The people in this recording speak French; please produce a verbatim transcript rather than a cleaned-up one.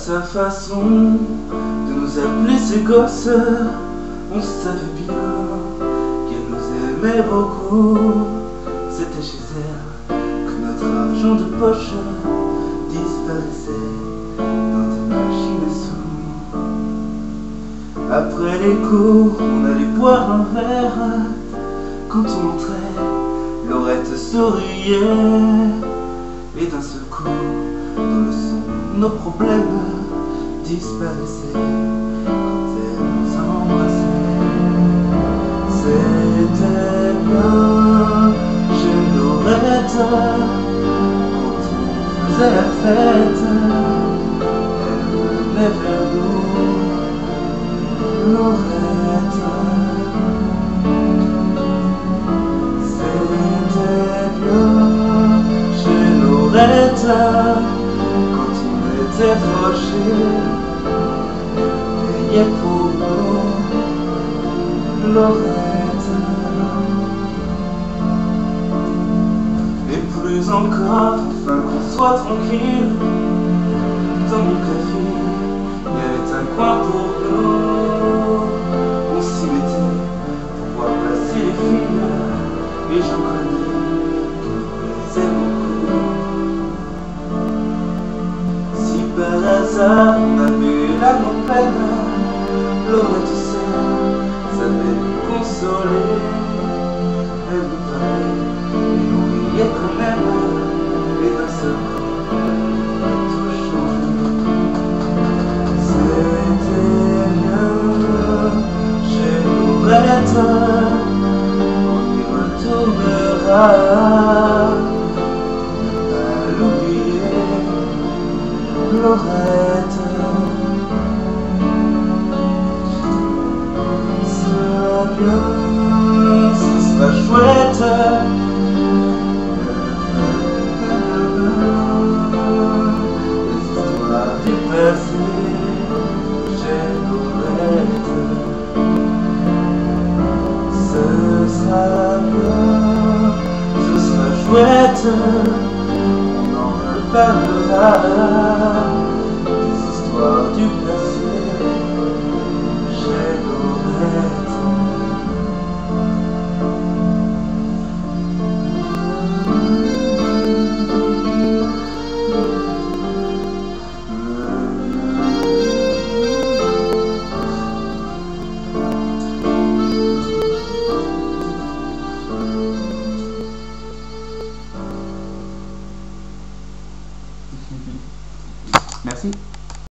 sa façon de nous appeler ses gosses, on savait bien qu'elle nous aimait beaucoup. C'était chez elle que notre argent de poche disparaissait dans des machines à sous. Après les cours, on allait boire un verre. Quand on entrait, laurette souriait. Et d'un seul coup, dans le son, nos problèmes disparaissaient quand elle nous embrassait. C'était bien chez laurette, quand on faisait la fête, elle venait vers nous, laurette. C'était bien chez laurette, quand on était fâchés, veillait pour nous, laurette. Et plus encore, afin qu'on soit tranquille, dans mon café, il y avait un coin pour nous. On s'y mettait pour pouvoir passer les filles, et j'en connais qui nous plaisaient beaucoup. Si par hasard on avait l'âme en peine, laurette seule savait nous consoler. Elle nous parlait et nous riait quand même, et d'un seul coup on a tout changé. C'était bien chez laurette, on y retournera pour ne pas l'oublier, laurette. Ça bien, ce sera chouette. L'histoire du passé chez laurette. Ce sera bien, ce sera chouette. On en reparlera des histoires du passé chez laurette. Merci.